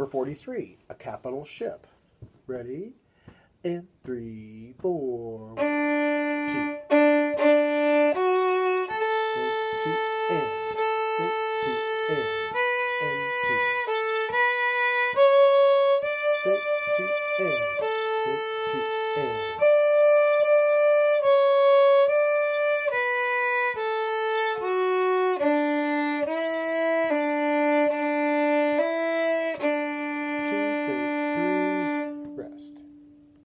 Number 43, a capital ship. Ready? And 3, 4. 2. And 2 and 2. 2 and 2 and.